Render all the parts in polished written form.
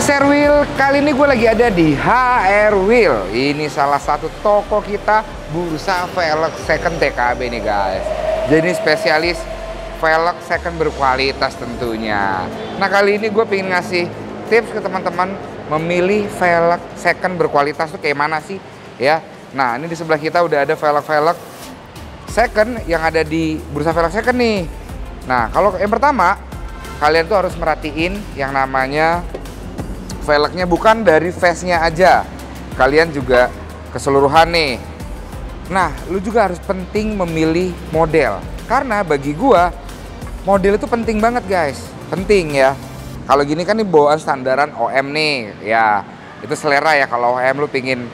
HR Wheel, kali ini gue lagi ada di HR Wheel. Ini salah satu toko kita, bursa velg second TKB nih guys. Jadi spesialis velg second berkualitas tentunya. Nah kali ini gue pengen ngasih tips ke teman-teman memilih velg second berkualitas tuh kayak mana sih ya. Nah ini di sebelah kita udah ada velg second yang ada di bursa velg second nih. Nah kalau yang pertama, kalian tuh harus merhatiin yang namanya velgnya bukan dari face-nya aja, kalian juga keseluruhan nih. Nah, lu juga harus penting memilih model, karena bagi gua model itu penting banget guys, penting ya. Kalau gini kan nih bawaan standaran OM nih, ya itu selera ya. Kalau OM lu pingin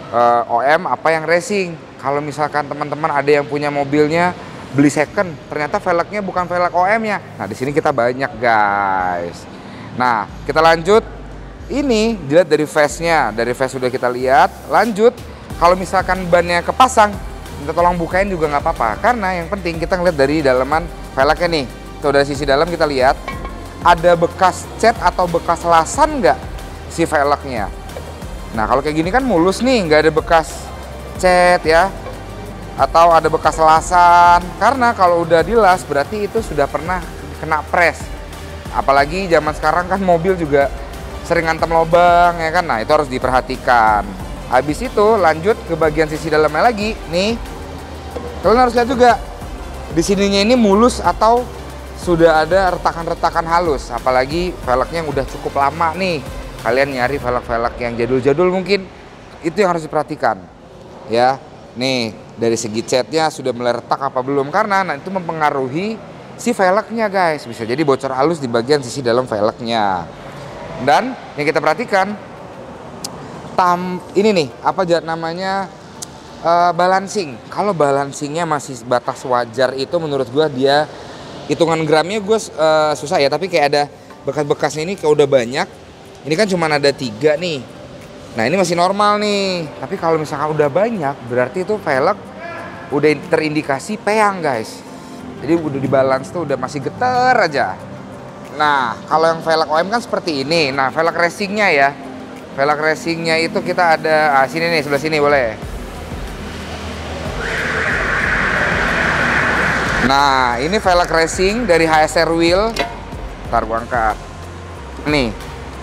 OM apa yang racing. Kalau misalkan teman-teman ada yang punya mobilnya beli second, ternyata velgnya bukan velg OM-nya. Nah, di sini kita banyak guys. Nah, kita lanjut. Ini dilihat dari face-nya, dari face sudah kita lihat. Lanjut, kalau misalkan bannya kepasang, minta tolong bukain juga nggak apa-apa. Karena yang penting kita ngeliat dari dalaman velgnya nih. Tuh dari sisi dalam kita lihat, ada bekas cat atau bekas lasan nggak si velgnya. Nah kalau kayak gini kan mulus nih, nggak ada bekas cat ya. Atau ada bekas lasan. Karena kalau udah dilas berarti itu sudah pernah kena press. Apalagi zaman sekarang kan mobil juga sering ngantem lubang ya kan. Nah itu harus diperhatikan. Habis itu lanjut ke bagian sisi dalamnya lagi nih. Kalian harus lihat juga di sininya ini mulus atau sudah ada retakan-retakan halus. Apalagi velgnya yang udah cukup lama nih. Kalian nyari velg-velg yang jadul-jadul mungkin, itu yang harus diperhatikan ya. Nih dari segi catnya sudah mulai retak apa belum, karena nah, itu mempengaruhi si velgnya guys. Bisa jadi bocor halus di bagian sisi dalam velgnya. Dan yang kita perhatikan ini nih apa namanya balancing. Kalau balancingnya masih batas wajar itu menurut gua dia hitungan gramnya gue susah ya, tapi kayak ada bekas-bekasnya ini kayak udah banyak. Ini kan cuma ada 3 nih. Nah ini masih normal nih. Tapi kalau misalkan udah banyak berarti itu velg udah terindikasi peyang guys. Jadi udah dibalance tuh udah masih getar aja. Nah, kalau yang velg OM kan seperti ini. Nah, velg racingnya ya. Velg racingnya itu kita ada sini nih, sebelah sini boleh. Nah, ini velg racing dari HR Wheel. Ntar gua angkat. Nih.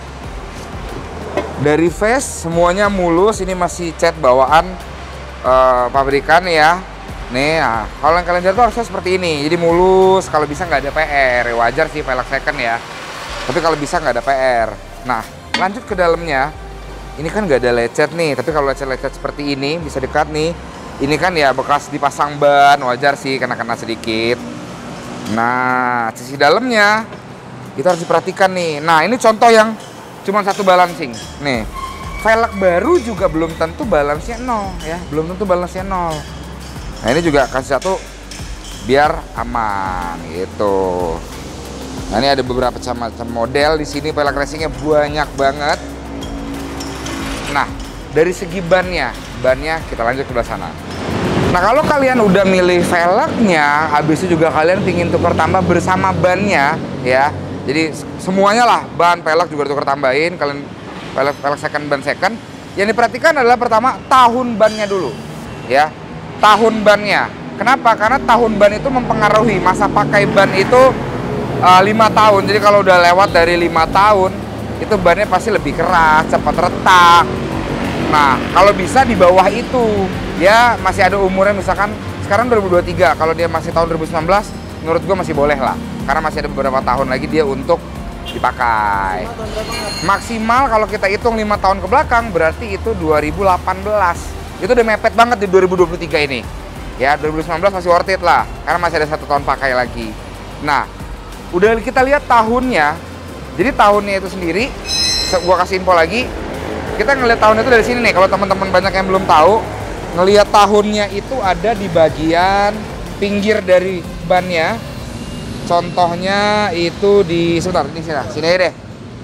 Dari face semuanya mulus. Ini masih cat bawaan pabrikan ya. Nih, nah, kalau yang kalian lihat tuh harusnya seperti ini. Jadi mulus, kalau bisa nggak ada PR. Wajar sih velg second ya. Tapi kalau bisa nggak ada PR. Nah, lanjut ke dalamnya. Ini kan nggak ada lecet nih. Tapi kalau lecet-lecet seperti ini, bisa dekat nih. Ini kan ya bekas dipasang ban. Wajar sih, kena-kena sedikit. Nah, sisi dalamnya itu harus diperhatikan nih. Nah, ini contoh yang cuma satu balancing. Nih, velg baru juga belum tentu balance-nya 0 ya. Belum tentu balance-nya 0. Nah ini juga kasih satu biar aman gitu. Nah ini ada beberapa macam model di sini, velg racingnya banyak banget. Nah dari segi bannya kita lanjut ke sebelah sana. Nah kalau kalian udah milih velgnya, habis itu juga kalian pingin tukar tambah bersama bannya ya. Jadi semuanya lah, ban, velg juga tukar tambahin. Kalian velg second, ban second. Yang diperhatikan adalah pertama tahun bannya dulu ya. Tahun bannya. Kenapa? Karena tahun ban itu mempengaruhi masa pakai ban itu 5 tahun. Jadi kalau udah lewat dari 5 tahun, itu bannya pasti lebih keras, cepat retak. Nah, kalau bisa di bawah itu, ya masih ada umurnya misalkan sekarang 2023, kalau dia masih tahun 2019, menurut gua masih boleh lah. Karena masih ada beberapa tahun lagi dia untuk dipakai. Maksimal kalau kita hitung 5 tahun ke belakang, berarti itu 2018. Itu udah mepet banget di 2023 ini. Ya, 2019 masih worth it lah. Karena masih ada 1 tahun pakai lagi. Nah, udah kita lihat tahunnya. Jadi tahunnya itu sendiri, gua kasih info lagi. Kita ngelihat tahun itu dari sini nih. Kalau teman-teman banyak yang belum tahu, ngelihat tahunnya itu ada di bagian pinggir dari bannya. Contohnya itu di sebentar, ini sini aja deh.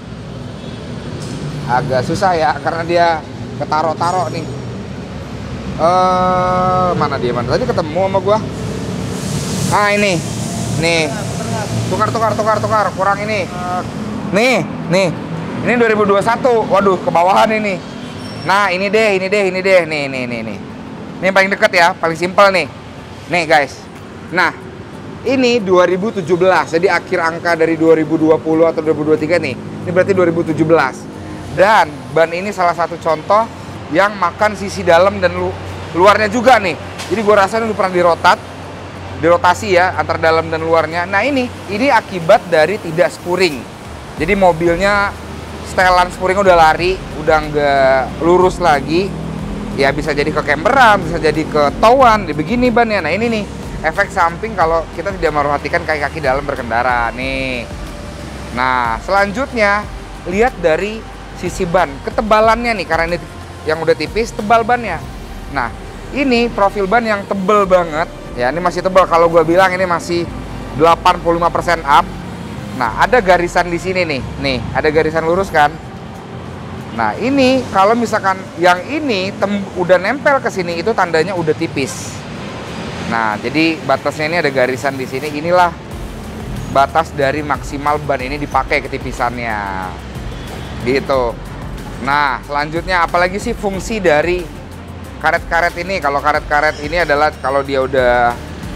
Agak susah ya, karena dia ketaro-taro nih. Mana dia? Mana tadi ketemu sama gua? Ah ini, nih, tukar, kurang ini. Nih, Ini 2021. Waduh, kebawahan ini. Nah, ini deh. Nih. Ini yang paling deket ya, paling simpel nih. Nih guys. Nah, ini 2017. Jadi akhir angka dari 2020 atau 2023 nih. Ini berarti 2017. Dan ban ini salah satu contoh yang makan sisi dalam dan luarnya juga nih. Jadi gua rasa ini udah pernah dirotasi ya antara dalam dan luarnya. Nah, ini akibat dari tidak spuring. Jadi mobilnya setelan spuring udah lari, udah nggak lurus lagi. Ya bisa jadi ke camberan, bisa jadi ke towan, begini bannya. Nah, ini nih efek samping kalau kita tidak memperhatikan kaki-kaki dalam berkendara nih. Nah, selanjutnya lihat dari sisi ban, ketebalannya nih, karena ini yang udah tipis, tebal bannya. Nah, ini profil ban yang tebel banget. Ya, ini masih tebal. Kalau gue bilang ini masih 85% up. Nah, ada garisan di sini nih. Nih, ada garisan lurus kan? Nah, ini kalau misalkan yang ini udah nempel ke sini, itu tandanya udah tipis. Nah, jadi batasnya ini ada garisan di sini. Inilah batas dari maksimal ban ini dipakai ketipisannya. Gitu. Nah, selanjutnya apalagi sih fungsi dari karet-karet ini? Kalau karet-karet ini adalah kalau dia udah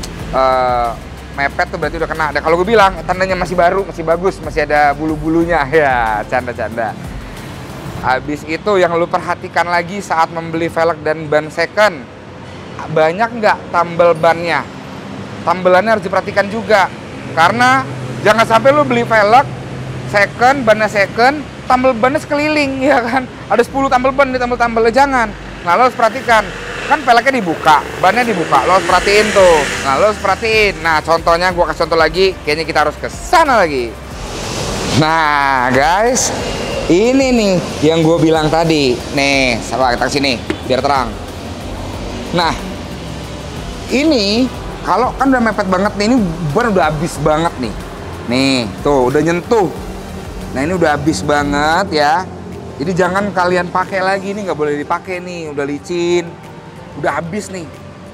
mepet tuh berarti udah kena. Dan kalau gue bilang tandanya masih baru, masih bagus, masih ada bulu-bulunya. Ya, canda-canda. Habis itu yang lu perhatikan lagi saat membeli velg dan ban second, banyak nggak tambal bannya? Tambelannya harus diperhatikan juga, karena jangan sampai lu beli velg second, bannya second, tambal bannya sekeliling, ya kan? Ada 10 tambal ban, ditambal-tambalnya jangan. Nah, lo harus perhatikan, kan velgnya dibuka, bannya dibuka, lo harus perhatiin tuh. Nah, lo harus perhatiin. Nah, contohnya gua kasih contoh lagi, kayaknya kita harus ke sana lagi. Nah, guys, ini nih yang gue bilang tadi. Nih, coba kita sini biar terang. Nah, ini kalau kan udah mepet banget nih, ini ban udah habis banget nih. Nih, tuh udah nyentuh. Nah, ini udah habis banget ya. Jadi jangan kalian pakai lagi nih, nggak boleh dipakai nih, udah licin, udah habis nih.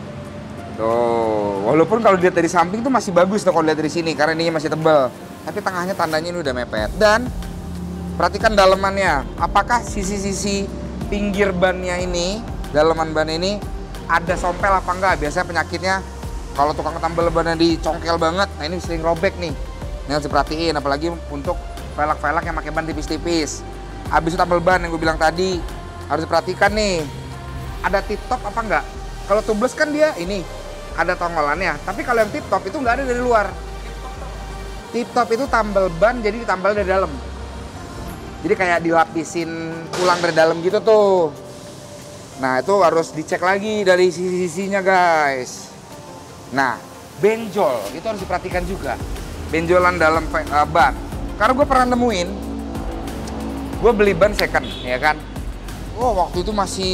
Tuh, walaupun kalau dilihat dari samping tuh masih bagus tuh kalau lihat dari sini karena ini masih tebal. Tapi tengahnya tandanya ini udah mepet. Dan perhatikan dalemannya, apakah sisi-sisi pinggir bannya ini, daleman ban ini ada sompel apa enggak? Biasanya penyakitnya kalau tukang tambal bannya dicongkel banget, nah ini sering robek nih. Ini harus diperhatiin, apalagi untuk velg-velg yang pakai ban tipis-tipis. Habis itu tambal ban yang gue bilang tadi, harus diperhatikan nih, ada tip top apa enggak? Kalau tubeless kan dia ini ada tonggolannya, tapi kalau yang tip top itu enggak ada dari luar. Tip top itu tambal ban, jadi ditambal dari dalam. Jadi kayak dilapisin ulang dari dalam gitu tuh. Nah, itu harus dicek lagi dari sisi-sisinya, guys. Nah, benjol itu harus diperhatikan juga. Benjolan dalam ban. Karena gue pernah nemuin, gue beli ban second, ya kan. Oh, waktu itu masih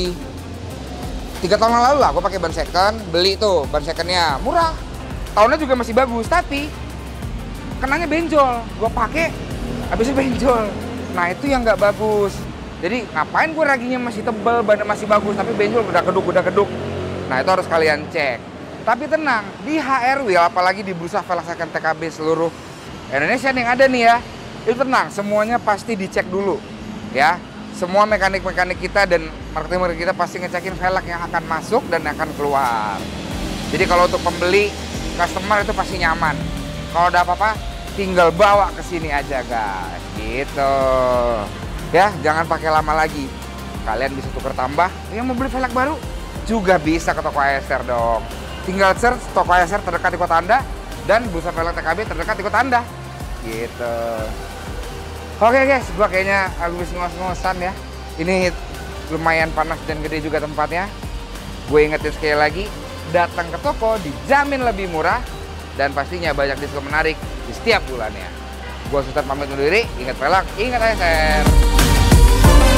3 tahun lalu lah, gue pakai ban second, beli tuh ban secondnya murah. Tahunnya juga masih bagus, tapi kenanya benjol. Gue pakai, habisnya benjol. Nah, itu yang nggak bagus. Jadi ngapain gue raginya masih tebal, bannya masih bagus, tapi benjol udah keduk. Nah, itu harus kalian cek. Tapi tenang, di HR Wheel, apalagi di bursa velg second TKB seluruh Indonesia yang ada nih ya, itu tenang, semuanya pasti dicek dulu ya. Semua mekanik-mekanik kita dan marketing kita pasti ngecekin velg yang akan masuk dan akan keluar. Jadi kalau untuk pembeli, customer itu pasti nyaman. Kalau ada apa-apa, tinggal bawa ke sini aja, guys. Gitu. Ya, jangan pakai lama lagi. Kalian bisa tukar tambah. Yang mau beli velg baru juga bisa ke toko ASR dong. Tinggal search toko ASR terdekat di kota Anda dan bursa velg TKB terdekat di kota Anda. Gitu. Oke guys, gua kayaknya habis ngos-ngosan ya. Ini lumayan panas dan gede juga tempatnya. Gue ingetin sekali lagi, datang ke toko dijamin lebih murah dan pastinya banyak diskon menarik di setiap bulannya. Gua Sultan pamit undur diri, ingat velg, ingat ASR.